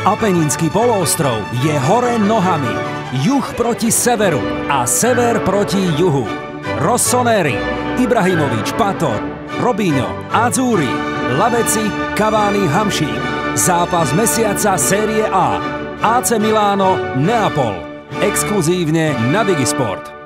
Apeninský poloostrov je hore nohami. Juh proti severu a sever proti juhu. Rossoneri, Ibrahimovič, Pato, Robinho, Azzurri, Lavezzi, Cavani, Hamšík. Zápas mesiaca Série A. AC Milano, Neapol. Exkluzívne na Digisport.